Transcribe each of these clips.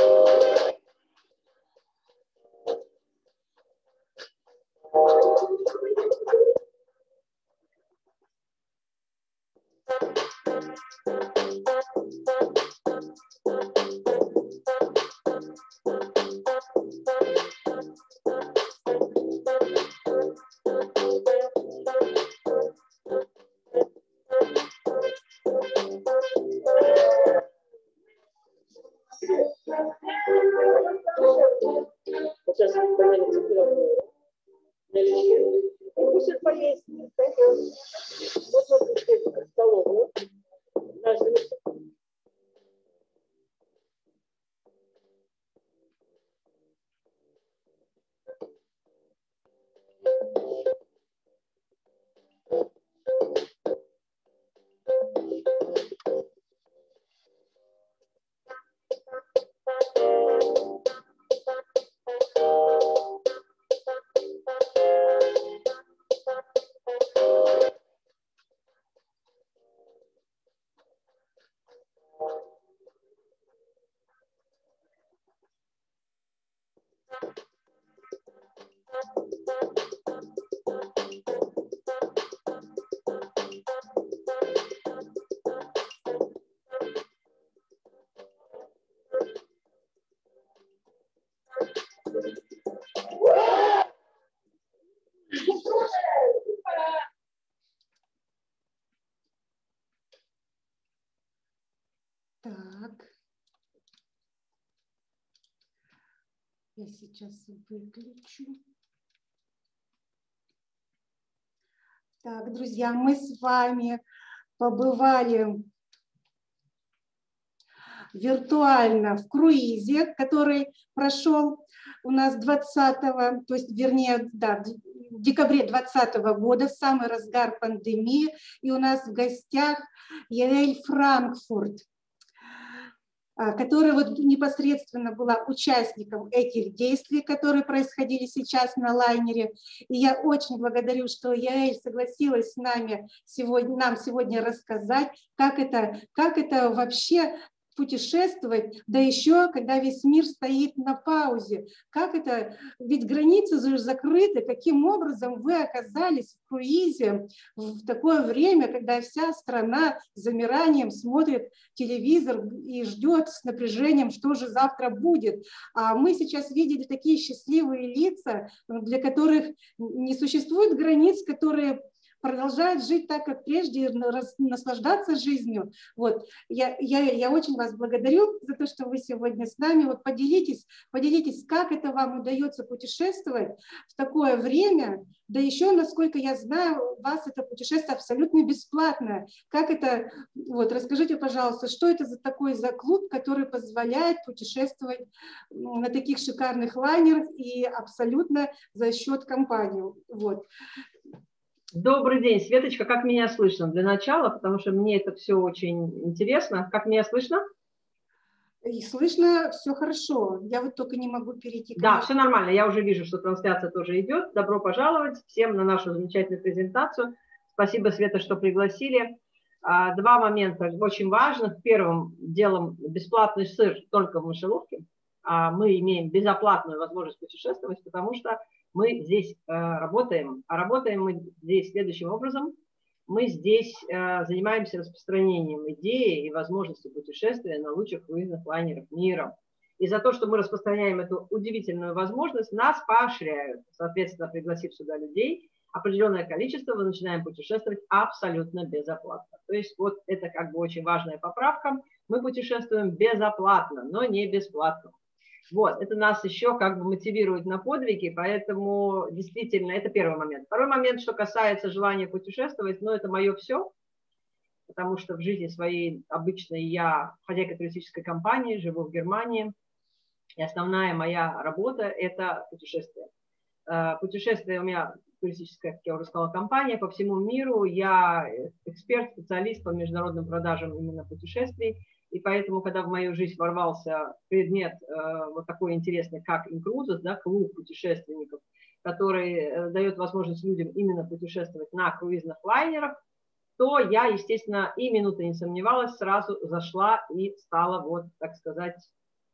Так, я сейчас выключу. Так, друзья, мы с вами побывали виртуально в круизе, который прошел у нас 20-го, то есть, вернее, да, в декабре 2020 года, в самый разгар пандемии, и у нас в гостях Яэль Франкфурт, которая вот непосредственно была участником этих действий, которые происходили сейчас на лайнере. И я очень благодарю, что Яэль согласилась с нами нам сегодня рассказать, как это вообще путешествовать, да еще, когда весь мир стоит на паузе. Как это, ведь границы же закрыты, каким образом вы оказались в круизе в такое время, когда вся страна с замиранием смотрит телевизор и ждет с напряжением, что же завтра будет. А мы сейчас видели такие счастливые лица, для которых не существует границ, которые продолжают жить так, как прежде, наслаждаться жизнью. Вот. Я очень вас благодарю за то, что вы сегодня с нами. Вот поделитесь, как это вам удается путешествовать в такое время, да еще, насколько я знаю, у вас это путешествие абсолютно бесплатное. Как это, вот, расскажите, пожалуйста, что это за клуб, который позволяет путешествовать на таких шикарных лайнерах и абсолютно за счет компании. Вот. Добрый день, Светочка, как меня слышно для начала, потому что мне это все очень интересно. Как меня слышно? И слышно все хорошо, я вот только не могу перейти. Да, все нормально, я уже вижу, что трансляция тоже идет. Добро пожаловать всем на нашу замечательную презентацию. Спасибо, Света, что пригласили. Два момента очень важных. Первым делом бесплатный сыр только в мышеловке. Мы имеем безоплатную возможность путешествовать, потому что мы здесь работаем. А работаем мы здесь следующим образом. Мы здесь занимаемся распространением идеи и возможности путешествия на лучших круизных лайнерах мира. И за то, что мы распространяем эту удивительную возможность, нас поощряют. Соответственно, пригласив сюда людей, определенное количество, мы начинаем путешествовать абсолютно безоплатно. То есть вот это как бы очень важная поправка. Мы путешествуем безоплатно, но не бесплатно. Вот, это нас еще как бы мотивирует на подвиги, поэтому действительно это первый момент. Второй момент, что касается желания путешествовать, ну это мое все, потому что в жизни своей обычной я хозяйка туристической компании, живу в Германии, и основная моя работа – это путешествие. Путешествие у меня туристическая, как я уже сказала, компания по всему миру, я эксперт, специалист по международным продажам именно путешествий. И поэтому, когда в мою жизнь ворвался предмет вот такой интересный, как Incruises, да, клуб путешественников, который дает возможность людям именно путешествовать на круизных лайнерах, то я, естественно, и минуты не сомневалась, сразу зашла и стала, вот, так сказать,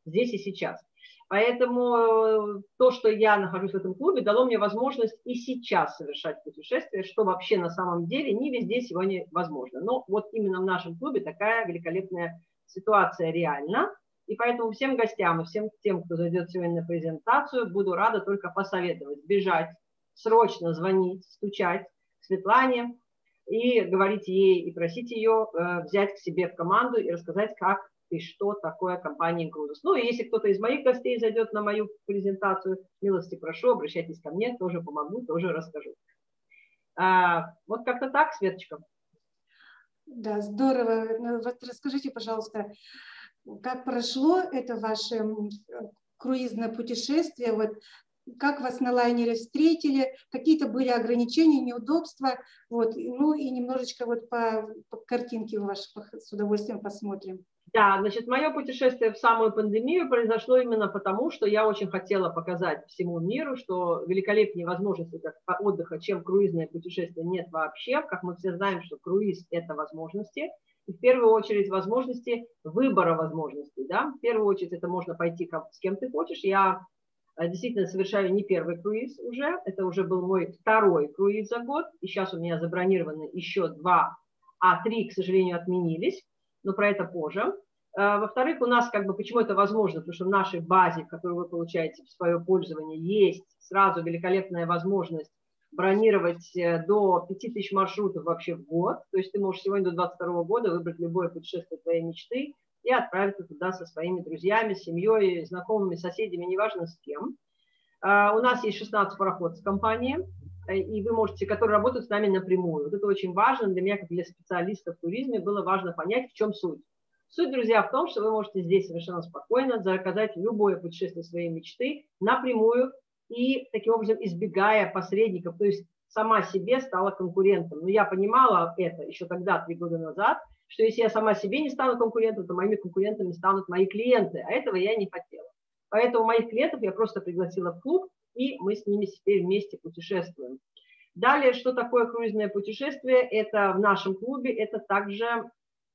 здесь и сейчас. Поэтому то, что я нахожусь в этом клубе, дало мне возможность и сейчас совершать путешествия, что вообще на самом деле не везде сегодня возможно. Но вот именно в нашем клубе такая великолепная ситуация реальна. И поэтому всем гостям и всем тем, кто зайдет сегодня на презентацию, буду рада только посоветовать бежать, срочно звонить, стучать к Светлане и говорить ей и просить ее взять к себе в команду и рассказать, как и что такое компания Incruzes. Ну, и если кто-то из моих гостей зайдет на мою презентацию, милости прошу, обращайтесь ко мне, тоже помогу, тоже расскажу. Вот как-то так, Светочка. Да, здорово. Ну, вот расскажите, пожалуйста, как прошло это ваше круизное путешествие? Вот как вас на лайнере встретили? Какие-то были ограничения, неудобства? Вот, ну и немножечко вот по картинке вашей с удовольствием посмотрим. Да, значит, мое путешествие в самую пандемию произошло именно потому, что я очень хотела показать всему миру, что великолепнее возможности отдыха, чем круизное путешествие, нет вообще. Как мы все знаем, что круиз – это возможности. И в первую очередь возможности выбора возможностей. Да? В первую очередь это можно пойти с кем ты хочешь. Я действительно совершаю не первый круиз уже. Это уже был мой второй круиз за год. И сейчас у меня забронированы еще 2, а 3, к сожалению, отменились. Но про это позже. Во-вторых, у нас почему это возможно? Потому что в нашей базе, которую вы получаете в свое пользование, есть сразу великолепная возможность бронировать до 5000 маршрутов вообще в год. То есть ты можешь сегодня до 2022 года выбрать любое путешествие твоей мечты и отправиться туда со своими друзьями, семьей, знакомыми, соседями, неважно с кем. У нас есть 16 пароходов компании, и вы можете, которые работают с нами напрямую. Вот это очень важно для меня, как для специалиста в туризме, было важно понять, в чем суть. Суть, друзья, в том, что вы можете здесь совершенно спокойно заказать любое путешествие своей мечты напрямую и таким образом избегая посредников, то есть сама себе стала конкурентом. Но я понимала это еще тогда, 3 года назад, что если я сама себе не стану конкурентом, то моими конкурентами станут мои клиенты, а этого я не хотела. Поэтому моих клиентов я просто пригласила в клуб, и мы с ними теперь вместе путешествуем. Далее, что такое круизное путешествие? Это в нашем клубе, это также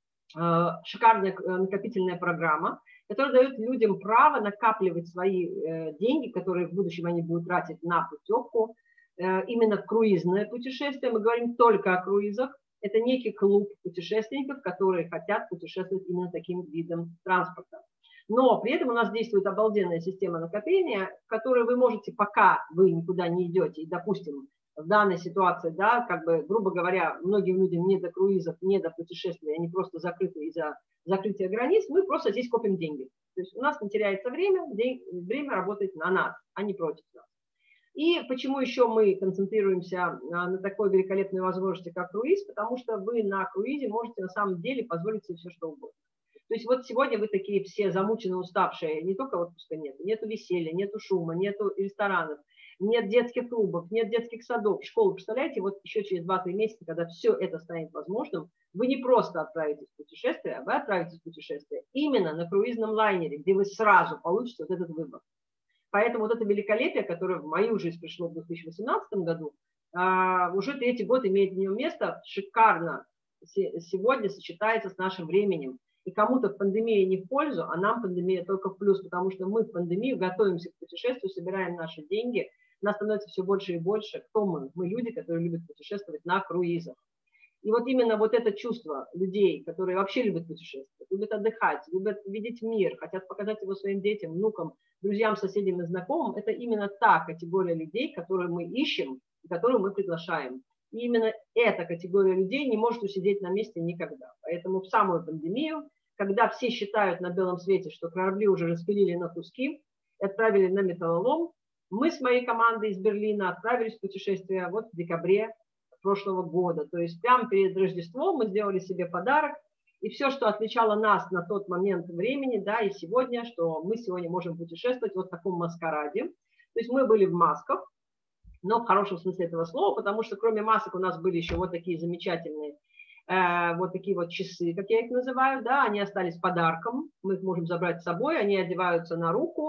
шикарная накопительная программа, которая дает людям право накапливать свои деньги, которые в будущем они будут тратить на путевку, именно в круизное путешествие. Мы говорим только о круизах. Это некий клуб путешественников, которые хотят путешествовать именно таким видом транспорта. Но при этом у нас действует обалденная система накопления, в которой вы можете, пока вы никуда не идете, и, допустим, в данной ситуации, да, грубо говоря, многим людям не до круизов, не до путешествий, они просто закрыты из-за закрытия границ, мы просто здесь копим деньги. То есть у нас не теряется время, время работает на нас, а не против нас. И почему еще мы концентрируемся на такой великолепной возможности, как круиз? Потому что вы на круизе можете на самом деле позволить себе все, что угодно. То есть вот сегодня вы такие все замученные, уставшие, не только отпуска нет, нету веселья, нету шума, нету ресторанов, нет детских клубов, нет детских садов, школ. Представляете, вот еще через 2-3 месяца, когда все это станет возможным, вы не просто отправитесь в путешествие, а вы отправитесь в путешествие именно на круизном лайнере, где вы сразу получите вот этот выбор. Поэтому вот это великолепие, которое в мою жизнь пришло в 2018 году, уже 3-й год имеет в нем место, шикарно сегодня сочетается с нашим временем. И кому-то пандемия не в пользу, а нам пандемия только в плюс, потому что мы в пандемию готовимся к путешествию, собираем наши деньги, нас становится все больше и больше. Кто мы? Мы люди, которые любят путешествовать на круизах. И вот именно вот это чувство людей, которые вообще любят путешествовать, любят отдыхать, любят видеть мир, хотят показать его своим детям, внукам, друзьям, соседям и знакомым, это именно та категория людей, которую мы ищем и которую мы приглашаем. И именно эта категория людей не может усидеть на месте никогда. Поэтому в самую пандемию, когда все считают на белом свете, что корабли уже распилили на куски и отправили на металлолом, мы с моей командой из Берлина отправились в путешествие вот в декабре прошлого года. То есть прямо перед Рождеством мы сделали себе подарок. И все, что отличало нас на тот момент времени, да, и сегодня, что мы сегодня можем путешествовать вот в таком маскараде. То есть мы были в масках, но в хорошем смысле этого слова, потому что кроме масок у нас были еще вот такие замечательные, вот такие вот часы, как я их называю, да, они остались подарком, мы их можем забрать с собой, они одеваются на руку,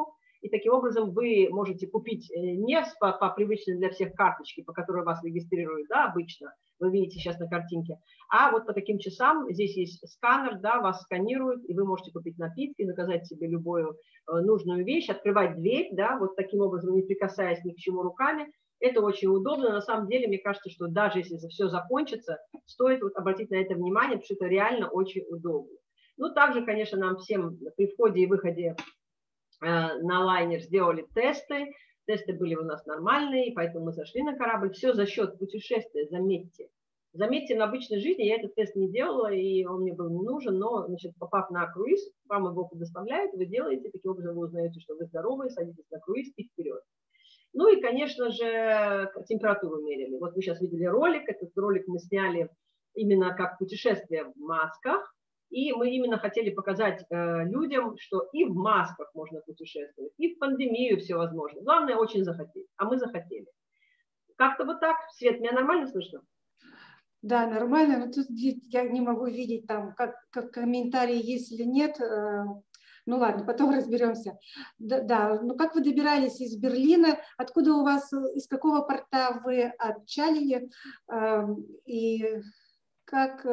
и таким образом вы можете купить не по привычной для всех карточке, по которой вас регистрируют, да, обычно, вы видите сейчас на картинке, а вот по таким часам здесь есть сканер, да, вас сканируют, и вы можете купить напитки, заказать себе любую нужную вещь, открывать дверь, да, вот таким образом, не прикасаясь ни к чему руками. Это очень удобно. На самом деле, мне кажется, что даже если все закончится, стоит вот обратить на это внимание, потому что это реально очень удобно. Ну, также, конечно, нам всем при входе и выходе на лайнер сделали тесты. Тесты были у нас нормальные, поэтому мы зашли на корабль. Все за счет путешествия, заметьте. Заметьте, на обычной жизни я этот тест не делала, и он мне был не нужен, но, значит, попав на круиз, вам его предоставляют, вы делаете, таким образом вы узнаете, что вы здоровы, садитесь на круиз и вперед. Ну и, конечно же, температуру мерили. Вот вы сейчас видели ролик, этот ролик мы сняли именно как путешествие в масках, и мы именно хотели показать людям, что и в масках можно путешествовать, и в пандемию все возможно. Главное, очень захотеть, а мы захотели. Как-то вот так. Свет, меня нормально слышно? Да, нормально, но тут я не могу видеть там, как комментарии есть или нет. Ну ладно, потом разберемся. Да, ну как вы добирались из Берлина? Откуда у вас, из какого порта вы отчалили? И как...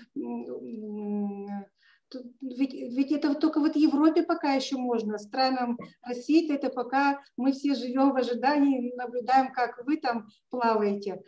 Ведь это только вот в Европе пока еще можно. Странам России это пока мы все живем в ожидании, наблюдаем, как вы там плаваете.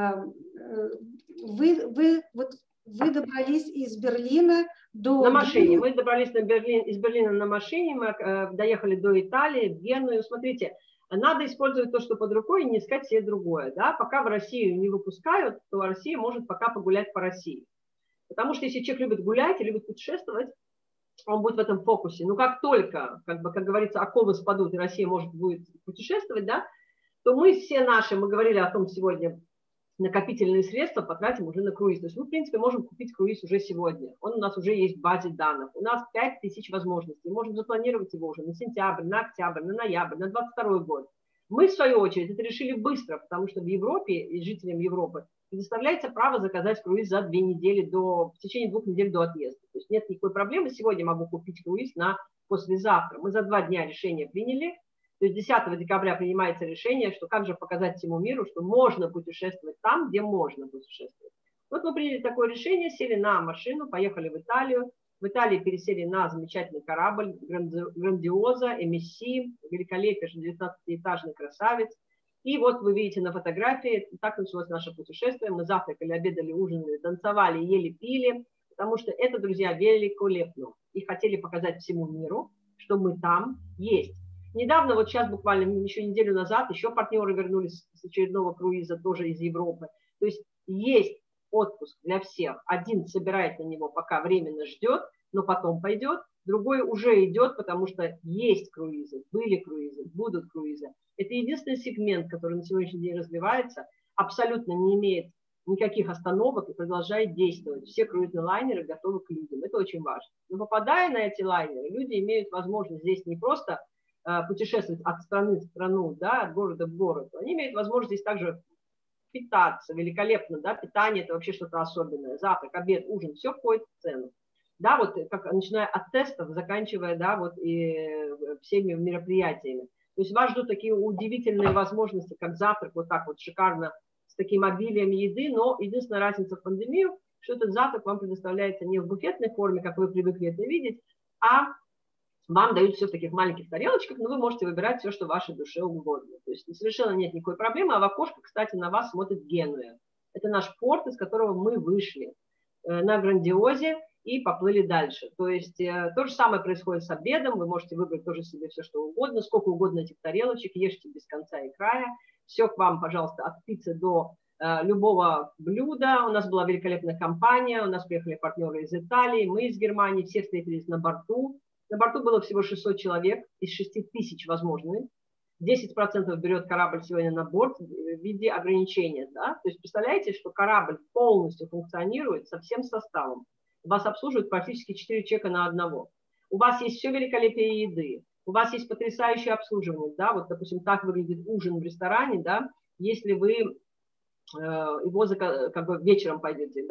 Вы добрались из Берлина до... На машине. Мы добрались из Берлина на машине, мы доехали до Италии, в Геную. Смотрите, надо использовать то, что под рукой, и не искать себе другое. Да? Пока в Россию не выпускают, то Россия может пока погулять по России. Потому что если человек любит гулять и любит путешествовать, он будет в этом фокусе. Но как только, как говорится, оковы спадут, и Россия будет путешествовать, да, то мы все наши, мы говорили о том сегодня, накопительные средства потратим уже на круиз. То есть мы, в принципе, можем купить круиз уже сегодня. Он у нас уже есть в базе данных. У нас 5000 возможностей. Можем запланировать его уже на сентябрь, на октябрь, на ноябрь, на 2022 год. Мы, в свою очередь, это решили быстро, потому что в Европе и жителям Европы предоставляется право заказать круиз за 2 недели в течение 2 недель до отъезда. То есть нет никакой проблемы. Сегодня могу купить круиз на послезавтра. Мы за 2 дня решение приняли. То есть 10 декабря принимается решение, что как же показать всему миру, что можно путешествовать там, где можно путешествовать. Вот мы приняли такое решение, сели на машину, поехали в Италию. В Италии пересели на замечательный корабль «Грандиоза», MSC, великолепный 19-этажный красавец. И вот вы видите на фотографии, так началось наше путешествие. Мы завтракали, обедали, ужинали, танцевали, ели, пили, потому что это, друзья, великолепно. И хотели показать всему миру, что мы там есть. Недавно, вот сейчас буквально еще неделю назад, еще партнеры вернулись с очередного круиза, тоже из Европы. То есть отпуск для всех. Один собирает на него, пока временно ждет, но потом пойдет. Другой уже идет, потому что есть круизы, были круизы, будут круизы. Это единственный сегмент, который на сегодняшний день развивается, абсолютно не имеет никаких остановок и продолжает действовать. Все круизные лайнеры готовы к людям. Это очень важно. Но попадая на эти лайнеры, люди имеют возможность здесь не просто путешествовать от страны в страну, да, от города в город. Они имеют возможность здесь также питаться великолепно. Да? Питание – это вообще что-то особенное. Завтрак, обед, ужин – все входит в цену. Да, вот как, начиная от тестов, заканчивая, да, вот и всеми мероприятиями. То есть вас ждут такие удивительные возможности, как завтрак, вот так вот шикарно, с таким обилием еды, но единственная разница в пандемию, что этот завтрак вам предоставляется не в буфетной форме, как вы привыкли это видеть, а вам дают все в таких маленьких тарелочках, но вы можете выбирать все, что вашей душе угодно. То есть совершенно нет никакой проблемы, а в окошко, кстати, на вас смотрит Генуя. Это наш порт, из которого мы вышли на Грандиозе и поплыли дальше. То есть то же самое происходит с обедом, вы можете выбрать тоже себе все, что угодно, сколько угодно этих тарелочек, ешьте без конца и края. Все к вам, пожалуйста, от пиццы до любого блюда. У нас была великолепная компания, у нас приехали партнеры из Италии, мы из Германии, все встретились на борту. На борту было всего 600 человек из 6000 возможных. 10% берет корабль сегодня на борт в виде ограничения. Да? То есть представляете, что корабль полностью функционирует со всем составом. Вас обслуживают практически 4 человека на одного. У вас есть все великолепие еды. У вас есть потрясающее обслуживание. Да? Вот, допустим, так выглядит ужин в ресторане. Да? Если вы его как бы вечером пойдете, да?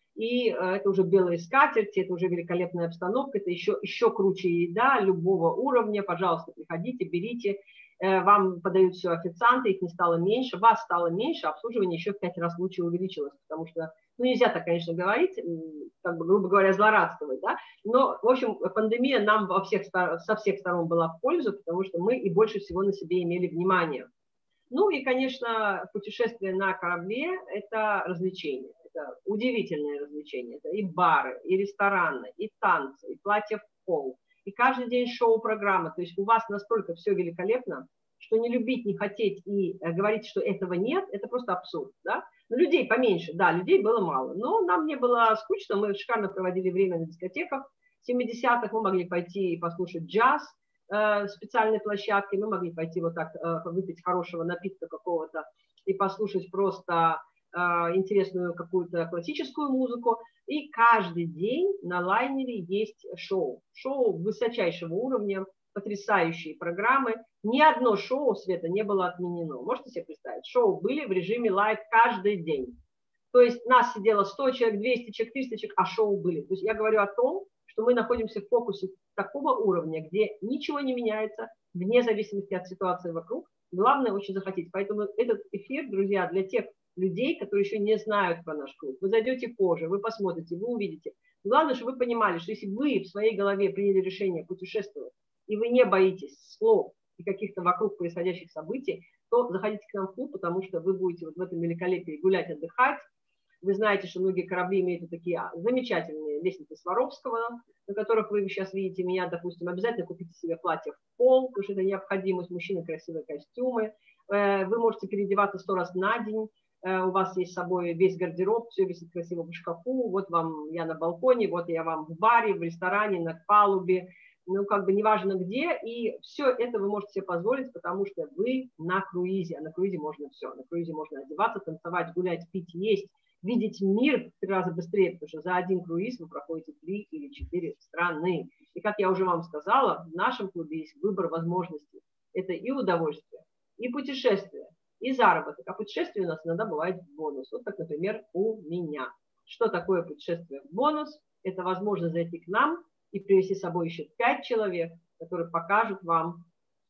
И это уже белые скатерти, это уже великолепная обстановка, это еще круче еда любого уровня. Пожалуйста, приходите, берите. Вам подают все официанты, их не стало меньше, вас стало меньше, обслуживание еще в 5 раз лучше увеличилось, потому что, ну, нельзя так, конечно, говорить, как бы, грубо говоря, злорадствовать, да, но, в общем, пандемия нам со всех сторон была в пользу, потому что мы и больше всего на себе имели внимание. Ну и, конечно, путешествие на корабле – это развлечение, это удивительное развлечение, это и бары, и рестораны, и танцы, и платья в пол, и каждый день шоу-программа. То есть у вас настолько все великолепно, что не любить, не хотеть и говорить, что этого нет, это просто абсурд. Да? Но людей поменьше, да, людей было мало. Но нам не было скучно, мы шикарно проводили время на дискотеках. В 70-х мы могли пойти и послушать джаз специальной площадкой, мы могли пойти вот так выпить хорошего напитка какого-то и послушать просто интересную какую-то классическую музыку. И каждый день на лайнере есть шоу. Шоу высочайшего уровня, потрясающие программы. Ни одно шоу, Света, не было отменено. Можете себе представить? Шоу были в режиме лайв каждый день. То есть нас сидело 100 человек, 200 человек, 300 человек, а шоу были. То есть я говорю о том, что мы находимся в фокусе такого уровня, где ничего не меняется, вне зависимости от ситуации вокруг. Главное очень захотеть. Поэтому этот эфир, друзья, для тех людей, которые еще не знают про наш клуб. Вы зайдете позже, вы посмотрите, вы увидите. Главное, чтобы вы понимали, что если вы в своей голове приняли решение путешествовать, и вы не боитесь слов и каких-то вокруг происходящих событий, то заходите к нам в клуб, потому что вы будете вот в этом великолепии гулять, отдыхать. Вы знаете, что многие корабли имеют вот такие замечательные лестницы Сваровского, на которых вы сейчас видите меня, допустим. Обязательно купите себе платье в пол, потому что это необходимость. Мужчины красивые костюмы. Вы можете переодеваться 100 раз на день. У вас есть с собой весь гардероб, все висит красиво в шкафу. Вот вам я на балконе, вот я вам в баре, в ресторане, на палубе. Ну, как бы неважно где. И все это вы можете себе позволить, потому что вы на круизе. А на круизе можно все. На круизе можно одеваться, танцевать, гулять, пить, есть. Видеть мир в 3 раза быстрее, потому что за один круиз вы проходите 3 или 4 страны. И как я уже вам сказала, в нашем клубе есть выбор возможностей. Это и удовольствие, и путешествие, и заработок. А путешествие у нас иногда бывает в бонус. Вот как, например, у меня. Что такое путешествие в бонус? Это возможность зайти к нам и привести с собой еще 5 человек, которые покажут вам,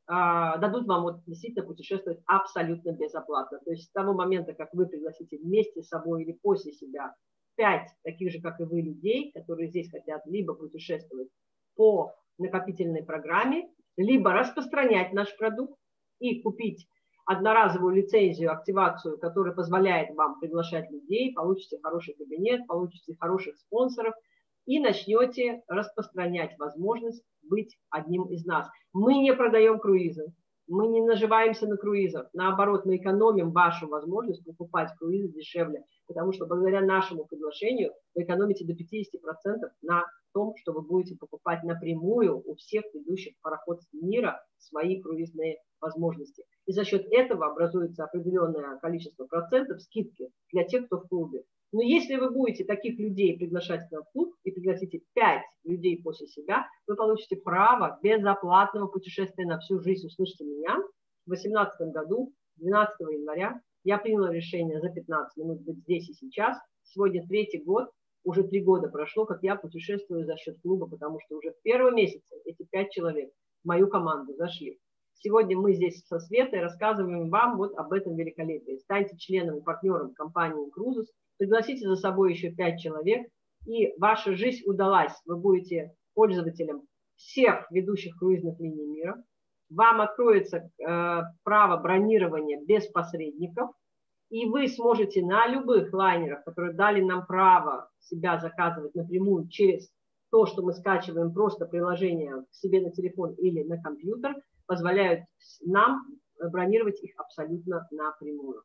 дадут вам вот действительно путешествовать абсолютно безоплатно. То есть с того момента, как вы пригласите вместе с собой или после себя 5 таких же, как и вы, людей, которые здесь хотят либо путешествовать по накопительной программе, либо распространять наш продукт и купить одноразовую лицензию, активацию, которая позволяет вам приглашать людей, получите хороший кабинет, получите хороших спонсоров и начнете распространять возможность быть одним из нас. Мы не продаем круизы, мы не наживаемся на круизах. Наоборот, мы экономим вашу возможность покупать круизы дешевле, потому что благодаря нашему приглашению вы экономите до 50% на том, что вы будете покупать напрямую у всех ведущих пароходств мира свои круизные возможности. И за счет этого образуется определенное количество процентов скидки для тех, кто в клубе. Но если вы будете таких людей приглашать в клуб и пригласите 5 людей после себя, вы получите право безоплатного путешествия на всю жизнь. Услышьте меня. В 2018 году, 12 января, я приняла решение за 15 минут быть здесь и сейчас. Сегодня 3-й год, уже 3 года прошло, как я путешествую за счет клуба, потому что уже в первом месяце эти 5 человек в мою команду зашли. Сегодня мы здесь со Светой рассказываем вам вот об этом великолепии. Станьте членом и партнером компании Cruises, пригласите за собой еще 5 человек, и ваша жизнь удалась. Вы будете пользователем всех ведущих круизных линий мира. Вам откроется право бронирования без посредников, и вы сможете на любых лайнерах, которые дали нам право себя заказывать напрямую через то, что мы скачиваем просто приложение к себе на телефон или на компьютер, позволяют нам бронировать их абсолютно напрямую.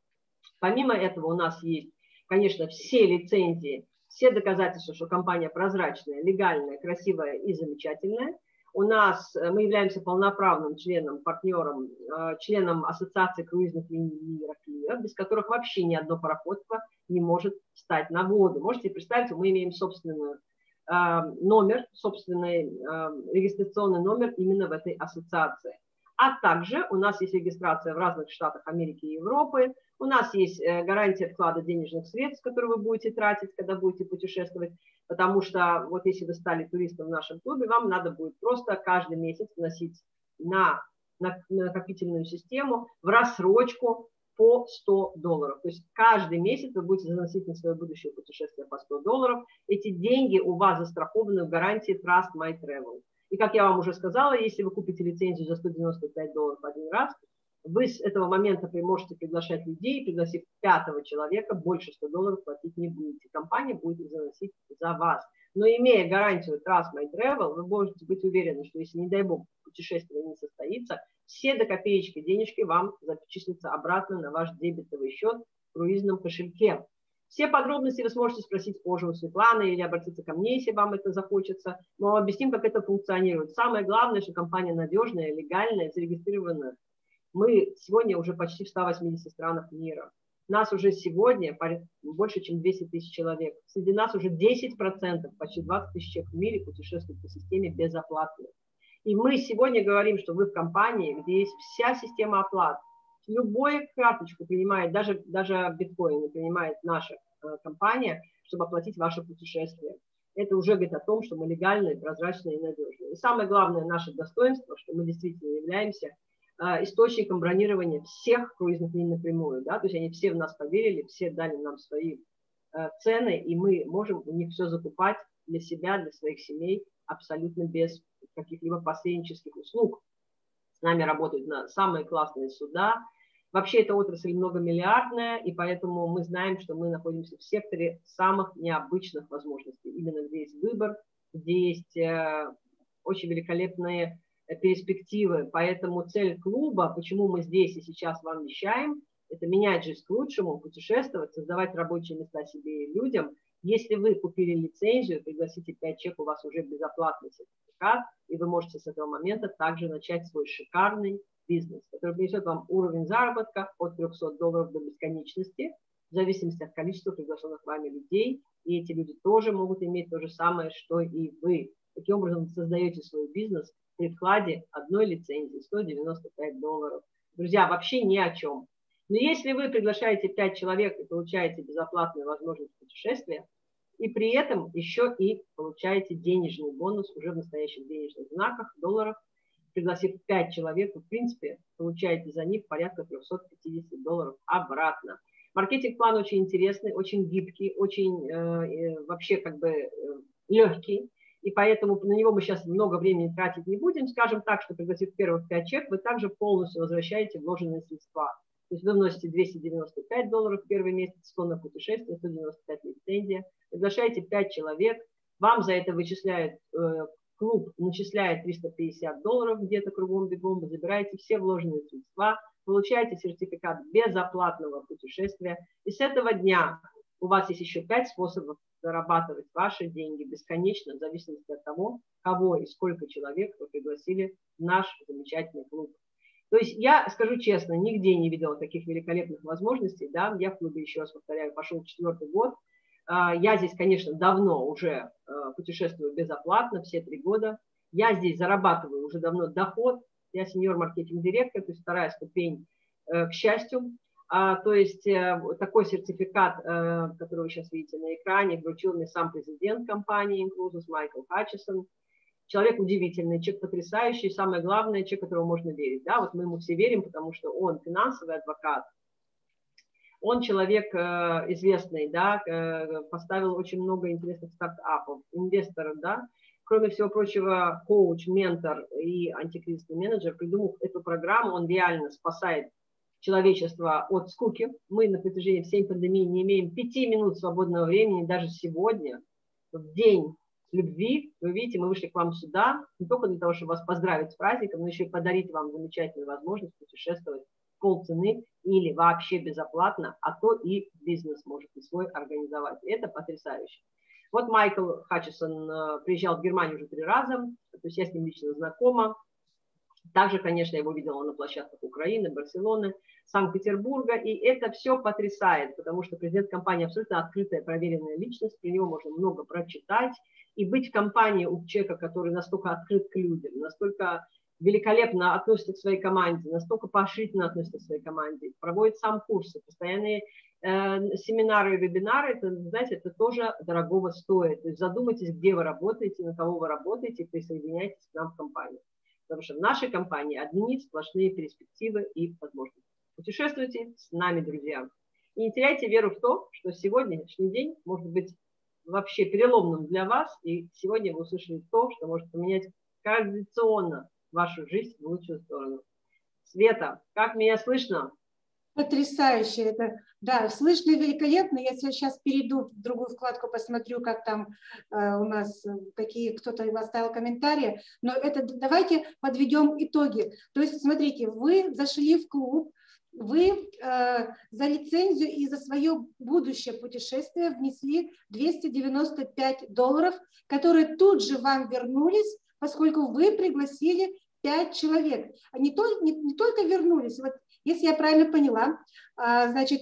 Помимо этого у нас есть, конечно, все лицензии, все доказательства, что компания прозрачная, легальная, красивая и замечательная. Мы являемся полноправным членом, партнером, членом Ассоциации круизных линий мира, без которых вообще ни одно пароходство не может встать на воду. Можете представить, мы имеем собственный номер, собственный регистрационный номер именно в этой ассоциации. А также у нас есть регистрация в разных штатах Америки и Европы, У нас есть гарантия вклада денежных средств, которые вы будете тратить, когда будете путешествовать, потому что вот если вы стали туристом в нашем клубе, вам надо будет просто каждый месяц вносить на накопительную систему в рассрочку по $100. То есть каждый месяц вы будете заносить на свое будущее путешествие по $100. Эти деньги у вас застрахованы в гарантии Trust My Travel. И как я вам уже сказала, если вы купите лицензию за $195 один раз, вы с этого момента можете приглашать людей, пригласив 5-го человека, больше $100 платить не будете. Компания будет их заносить за вас. Но имея гарантию Trust My Travel, вы можете быть уверены, что если, не дай бог, путешествие не состоится, все до копеечки денежки вам зачислятся обратно на ваш дебетовый счет в круизном кошельке. Все подробности вы сможете спросить позже у Светланы или обратиться ко мне, если вам это захочется. Мы вам объясним, как это функционирует. Самое главное, что компания надежная, легальная, зарегистрированная. Мы сегодня уже почти в 180 странах мира. Нас уже сегодня больше, чем 200 тысяч человек. Среди нас уже 10%, почти 20 тысяч человек в мире путешествуют по системе безоплатно. И мы сегодня говорим, что вы в компании, где есть вся система оплат. Любую карточку принимает, даже биткоин принимает наша компания, чтобы оплатить ваше путешествие. Это уже говорит о том, что мы легальные, прозрачные и надежные. И самое главное наше достоинство, что мы действительно являемся источником бронирования всех круизных линий напрямую. Да? То есть они все в нас поверили, все дали нам свои цены, и мы можем у них все закупать для себя, для своих семей абсолютно без каких-либо посреднических услуг. С нами работают самые классные суда. Вообще эта отрасль многомиллиардная, и поэтому мы знаем, что мы находимся в секторе самых необычных возможностей. Именно где есть выбор, где есть очень великолепные перспективы. Поэтому цель клуба, почему мы здесь и сейчас вам вещаем, это менять жизнь к лучшему, путешествовать, создавать рабочие места себе и людям. Если вы купили лицензию, пригласите 5 человек, у вас уже безоплатный сертификат, и вы можете с этого момента также начать свой шикарный бизнес, который принесет вам уровень заработка от $300 до бесконечности, в зависимости от количества приглашенных вами людей. И эти люди тоже могут иметь то же самое, что и вы. Таким образом, вы создаете свой бизнес при вкладе одной лицензии $195. Друзья, вообще ни о чем. Но если вы приглашаете 5 человек и получаете безоплатную возможность путешествия, и при этом еще и получаете денежный бонус уже в настоящих денежных знаках, долларах, пригласив 5 человек, вы, в принципе, получаете за них порядка $350 обратно. Маркетинг-план очень интересный, очень гибкий, очень вообще как бы легкий. И поэтому на него мы сейчас много времени тратить не будем. Скажем так, что пригласив первых 5 человек, вы также полностью возвращаете вложенные средства. То есть вы вносите $295 в первый месяц, 100 на путешествие, 195 лицензия. Приглашаете 5 человек, вам за это вычисляет, клуб начисляет $350 где-то кругом-бегом, вы забираете все вложенные средства, получаете сертификат безоплатного путешествия. И с этого дня у вас есть еще 5 способов зарабатывать ваши деньги бесконечно, в зависимости от того, кого и сколько человек вы пригласили в наш замечательный клуб. То есть я скажу честно, нигде не видела таких великолепных возможностей. Да? Я в клубе, еще раз повторяю, пошел 4-й год. Я здесь, конечно, давно уже путешествую безоплатно, все 3 года. Я здесь зарабатываю уже давно доход. Я сеньор-маркетинг-директор, то есть 2-я ступень, к счастью. То есть такой сертификат, который вы сейчас видите на экране, вручил мне сам президент компании Incruises Майкл Хатчисон. Человек удивительный, человек потрясающий, самое главное, человек, которому можно верить. Да? Вот мы ему все верим, потому что он финансовый адвокат, он человек известный, да? Поставил очень много интересных стартапов, инвестор, да? Кроме всего прочего, коуч, ментор и антикризисный менеджер, придумав эту программу, он реально спасает человечество от скуки. Мы на протяжении всей пандемии не имеем 5 минут свободного времени, даже сегодня, в день любви. Вы видите, мы вышли к вам сюда не только для того, чтобы вас поздравить с праздником, но еще и подарить вам замечательную возможность путешествовать в полцены или вообще безоплатно, а то и бизнес можете свой организовать. Это потрясающе. Вот Майкл Хатчисон приезжал в Германию уже 3 раза, то есть я с ним лично знакома. Также, конечно, я его видела на площадках Украины, Барселоны, Санкт-Петербурга, и это все потрясает, потому что президент компании абсолютно открытая, проверенная личность, про него можно много прочитать, и быть в компании у человека, который настолько открыт к людям, настолько великолепно относится к своей команде, настолько поощрительно относится к своей команде, проводит сам курсы, постоянные семинары и вебинары, это, знаете, это тоже дорогого стоит. То есть задумайтесь, где вы работаете, на кого вы работаете, и присоединяйтесь к нам в компанию. Потому что в нашей компании одни сплошные перспективы и возможности. Путешествуйте с нами, друзья. И не теряйте веру в то, что сегодняшний день может быть вообще переломным для вас. И сегодня вы услышали то, что может поменять кардинационно вашу жизнь в лучшую сторону. Света, как меня слышно? Потрясающе. Это, да, слышно великолепно. Я сейчас перейду в другую вкладку, посмотрю, как там у нас, какие кто-то оставил комментарии. Но это давайте подведем итоги. То есть, смотрите, вы зашли в клуб, вы за лицензию и за свое будущее путешествие внесли $295, которые тут же вам вернулись, поскольку вы пригласили 5 человек. Они не только вернулись, вот если я правильно поняла, значит,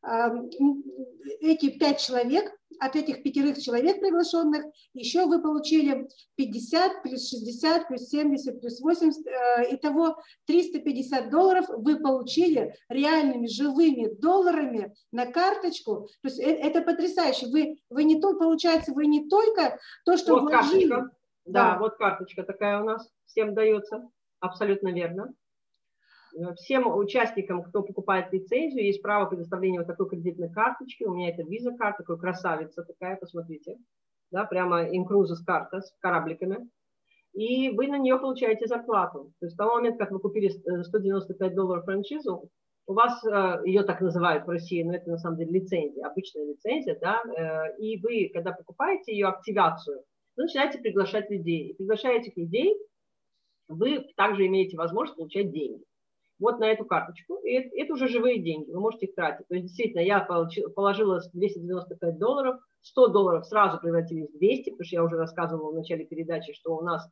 эти 5 человек, от этих 5 человек приглашенных, еще вы получили 50, плюс 60, плюс 70, плюс 80, итого $350 вы получили реальными живыми долларами на карточку. То есть это потрясающе. Вы не только, получается, вы не только то, что вот вложили. Карточка. Да, вот карточка такая у нас всем дается. Абсолютно верно. Всем участникам, кто покупает лицензию, есть право предоставления вот такой кредитной карточки. У меня это виза-карта, такая красавица такая, посмотрите. Да, прямо инкрузис карта с корабликами. И вы на нее получаете зарплату. То есть в тот момент, как вы купили $195 франшизу, у вас, ее так называют в России, но это на самом деле лицензия, обычная лицензия, да, и вы, когда покупаете ее активацию, вы начинаете приглашать людей. И приглашая этих людей, вы также имеете возможность получать деньги. Вот на эту карточку. И это уже живые деньги, вы можете их тратить. То есть действительно я положила $295, $100 сразу превратились в 200, потому что я уже рассказывала в начале передачи, что у нас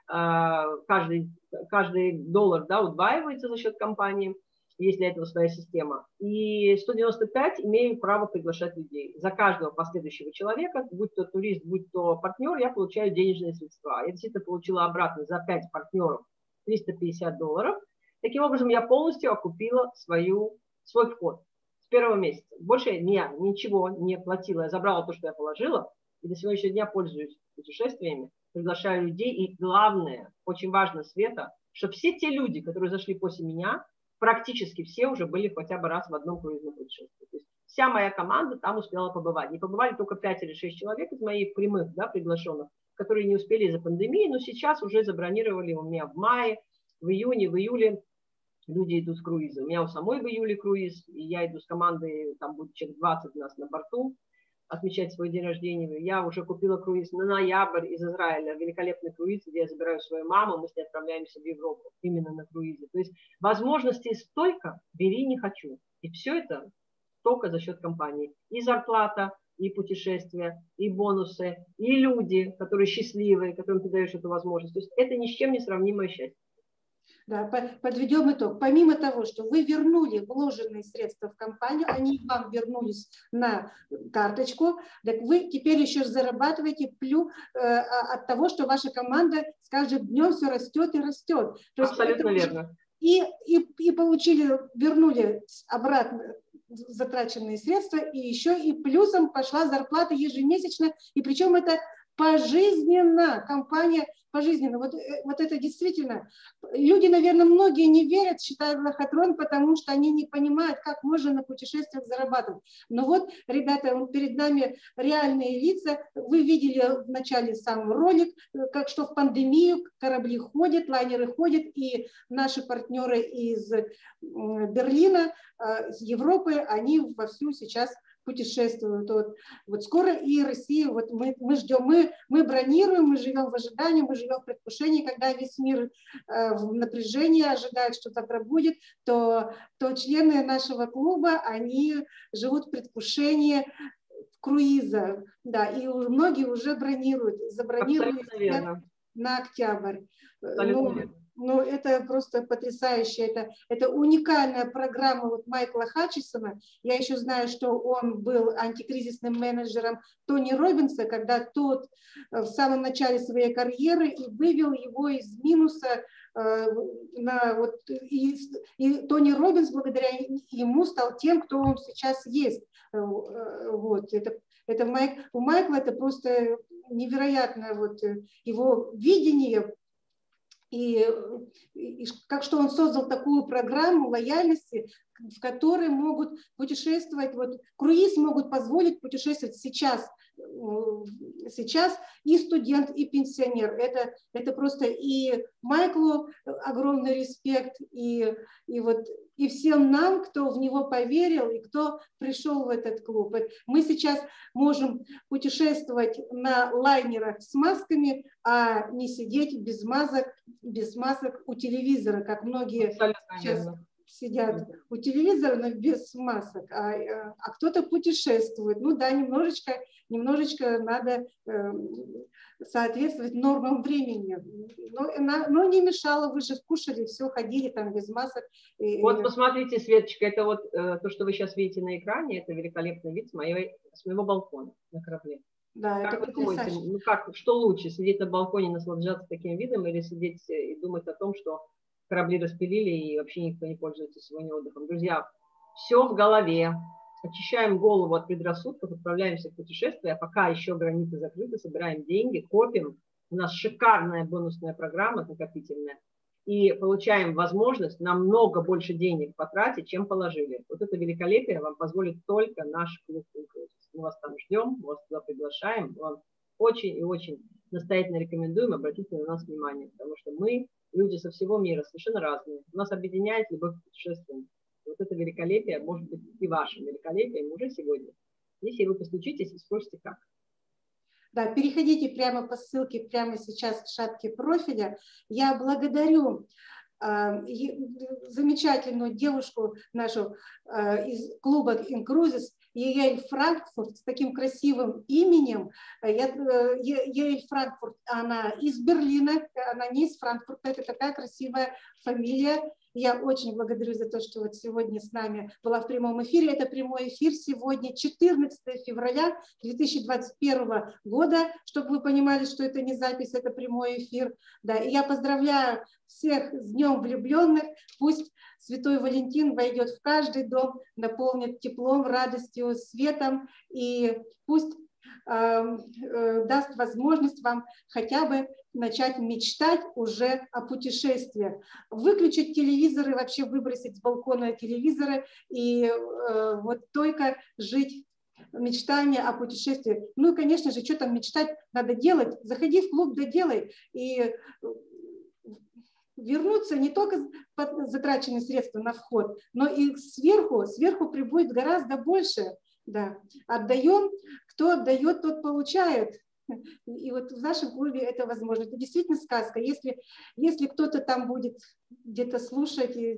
каждый доллар, да, удваивается за счет компании, есть для этого своя система. И 195 имею право приглашать людей. За каждого последующего человека, будь то турист, будь то партнер, я получаю денежные средства. Я действительно получила обратно за 5 партнеров $350. Таким образом, я полностью окупила свой вход с первого месяца. Больше я ничего не платила. Я забрала то, что я положила, и до сегодняшнего дня пользуюсь путешествиями, приглашаю людей. И главное, очень важно, Света, что все те люди, которые зашли после меня, практически все уже были хотя бы раз в одном круизном путешествии. То есть вся моя команда там успела побывать. Не побывали только 5 или 6 человек из моих прямых, да, приглашенных, которые не успели из-за пандемии, но сейчас уже забронировали у меня в мае, в июне, в июле. Люди идут с круиза. У меня у самой в июле круиз, и я иду с командой, там будет человек 20 у нас на борту, отмечать свой день рождения. Я уже купила круиз на ноябрь из Израиля, великолепный круиз, где я забираю свою маму, мы с ней отправляемся в Европу, именно на круизе. То есть возможностей столько, бери не хочу. И все это только за счет компании. И зарплата, и путешествия, и бонусы, и люди, которые счастливые, которым ты даешь эту возможность. То есть это ни с чем не сравнимое счастье. Да, подведем итог. Помимо того, что вы вернули вложенные средства в компанию, они вам вернулись на карточку, так вы теперь еще зарабатываете плюс от того, что ваша команда с каждым днем все растет и растет. То есть абсолютно верно. И вернули обратно затраченные средства, и еще и плюсом пошла зарплата ежемесячно, и причем это пожизненно, компания пожизненно. Вот это действительно, люди, наверное, многие не верят, считают лохотрон, потому что они не понимают, как можно на путешествиях зарабатывать. Но вот, ребята, перед нами реальные лица. Вы видели в начале сам ролик, как что в пандемию корабли ходят, лайнеры ходят, и наши партнеры из Берлина, из Европы, они вовсю сейчас путешествуют. Вот скоро и Россия, вот мы ждем, мы бронируем, мы живем в ожидании, мы живем в предвкушении, когда весь мир в напряжении ожидает, что завтра будет, то члены нашего клуба, они живут в предвкушении круиза, да, и многие уже забронируют на октябрь. Ну, это просто потрясающе, это уникальная программа вот Майкла Хатчисона. Я еще знаю, что он был антикризисным менеджером Тони Роббинса, когда тот в самом начале своей карьеры и вывел его из минуса и Тони Роббинс благодаря ему стал тем, кто он сейчас есть. Вот. У Майкла это просто невероятное вот его видение, и как что он создал такую программу лояльности, в которой могут путешествовать, вот круиз могут позволить путешествовать сейчас и студент, и пенсионер. Это просто и Майклу огромный респект, и всем нам, кто в него поверил и кто пришел в этот клуб. Мы сейчас можем путешествовать на лайнерах с масками, а не сидеть без масок у телевизора, как многие сейчас сидят у телевизора, но без масок, а кто-то путешествует. Ну да, немножечко надо соответствовать нормам времени, но не мешало, вы же кушали, все, ходили там без масок. Вот посмотрите, Светочка, это вот то, что вы сейчас видите на экране, это великолепный вид с моего балкона на корабле. Да, как это вы думаете, что лучше, сидеть на балконе, наслаждаться таким видом, или сидеть и думать о том, что корабли распилили и вообще никто не пользуется сегодня отдыхом? Друзья, все в голове. Очищаем голову от предрассудков, отправляемся в путешествие, а пока еще границы закрыты, собираем деньги, копим. У нас шикарная бонусная программа накопительная. И получаем возможность намного больше денег потратить, чем положили. Вот это великолепие вам позволит только наш клуб Incruises. Мы вас там ждем, мы вас туда приглашаем. Вам очень и очень настоятельно рекомендуем обратить на нас внимание, потому что мы, люди со всего мира, совершенно разные. Нас объединяет любовь к путешествиям. Вот это великолепие может быть и вашим великолепием уже сегодня, если вы постучитесь и спросите, как. Да, переходите прямо по ссылке прямо сейчас в шапке профиля. Я благодарю замечательную девушку нашу из клуба Incruises, Яэль Франкфурт, с таким красивым именем. Яэль Франкфурт, она из Берлина, она не из Франкфурта, это такая красивая фамилия. Я очень благодарю за то, что вот сегодня с нами была в прямом эфире. Это прямой эфир сегодня, 14 февраля 2021 года, чтобы вы понимали, что это не запись, это прямой эфир. Да, и я поздравляю всех с Днем влюбленных. Пусть Святой Валентин войдет в каждый дом, наполнит теплом, радостью, светом, и пусть даст возможность вам хотя бы начать мечтать уже о путешествиях. Выключить телевизоры, вообще выбросить с балкона телевизоры и вот только жить мечтание о путешествии. Ну и, конечно же, что там мечтать, надо делать. Заходи в клуб, да делай. И вернуться не только под затраченные средства на вход, но и сверху прибудет гораздо больше. Да. Отдаем, кто отдает, тот получает. И вот в нашем клубе это возможно. Это действительно сказка. Если кто-то там будет где-то слушать и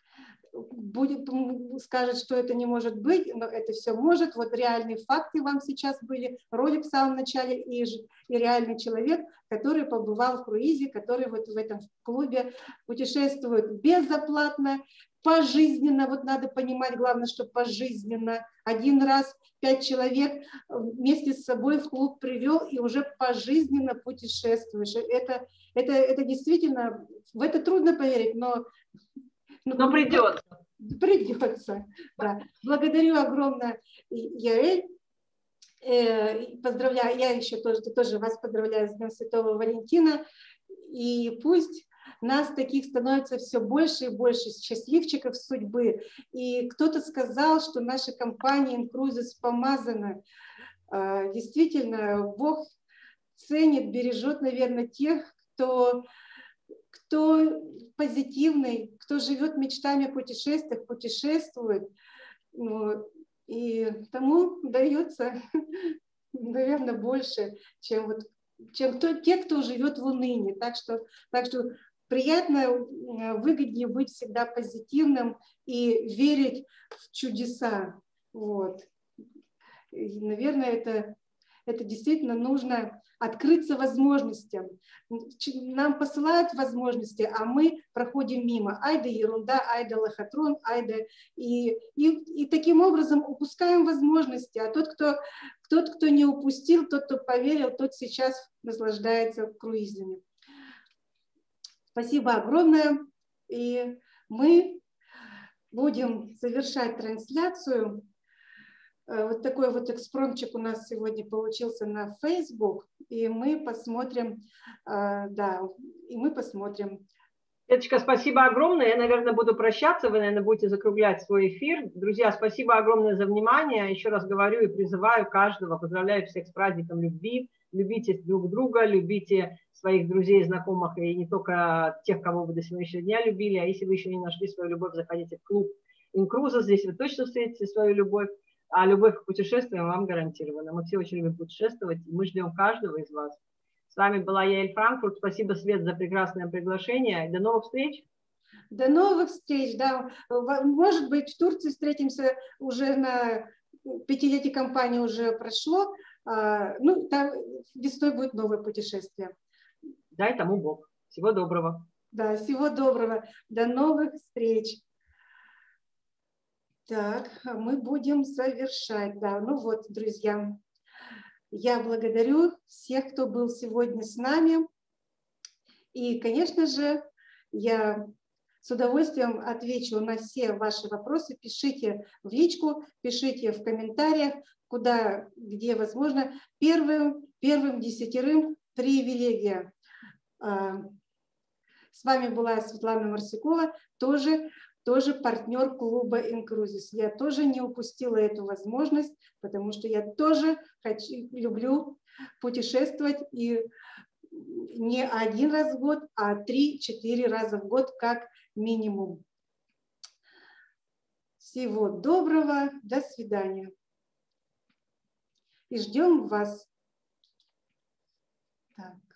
скажет, что это не может быть, но это все может. Вот реальные факты вам сейчас были, ролик в самом начале, и реальный человек, который побывал в круизе, который вот в этом клубе путешествует безоплатно, пожизненно. Вот надо понимать, главное, что пожизненно. Один раз 5 человек вместе с собой в клуб привел и уже пожизненно путешествуешь. Это действительно, в это трудно поверить, но придется. Придется, да. Благодарю огромное, Яэль. Поздравляю, я еще тоже вас поздравляю с Днем Святого Валентина. И пусть нас таких становится все больше и больше, счастливчиков судьбы. И кто-то сказал, что наша компания Incruises помазана. Действительно, Бог ценит, бережет, наверное, тех, кто позитивный, кто живет мечтами о путешествиях, путешествует, и тому дается, наверное, больше, чем те, кто живет в унынии. Так что приятно, выгоднее быть всегда позитивным и верить в чудеса. Вот. И, наверное, это действительно нужно открыться возможностям. Нам посылают возможности, а мы проходим мимо. Ай да ерунда, ай да лохотрон, ай да... И таким образом упускаем возможности. А тот, кто не упустил, тот, кто поверил, тот сейчас наслаждается круизами. Спасибо огромное. И мы будем завершать трансляцию. Вот такой вот экспромтчик у нас сегодня получился на Facebook. И мы посмотрим, да, и мы посмотрим. Светочка, спасибо огромное. Я, наверное, буду прощаться. Вы, наверное, будете закруглять свой эфир. Друзья, спасибо огромное за внимание. Еще раз говорю и призываю каждого, поздравляю всех с праздником любви. Любите друг друга, любите своих друзей, знакомых, и не только тех, кого вы до сегодняшнего дня любили. А если вы еще не нашли свою любовь, заходите в клуб Инкруза. Здесь вы точно встретите свою любовь. А любовь к путешествиям вам гарантирована. Мы все очень любим путешествовать, и мы ждем каждого из вас. С вами была Яэль Франкфурт. Спасибо, Свет, за прекрасное приглашение. До новых встреч. До новых встреч. Да. Может быть, в Турции встретимся уже на 5-летие компании уже прошло. Ну, там весной будет новое путешествие. Дай тому Бог. Всего доброго. Да, всего доброго. До новых встреч. Так, мы будем завершать. Да, ну вот, друзья. Я благодарю всех, кто был сегодня с нами. И, конечно же, я с удовольствием отвечу на все ваши вопросы. Пишите в личку, пишите в комментариях, куда, где возможно. Первым 10 привилегия. С вами была Светлана Марсикова, тоже партнер клуба Инкрузис. Я тоже не упустила эту возможность, потому что я тоже люблю путешествовать, и не 1 раз в год, а 3-4 раза в год как минимум. Всего доброго, до свидания. И ждем вас. Да.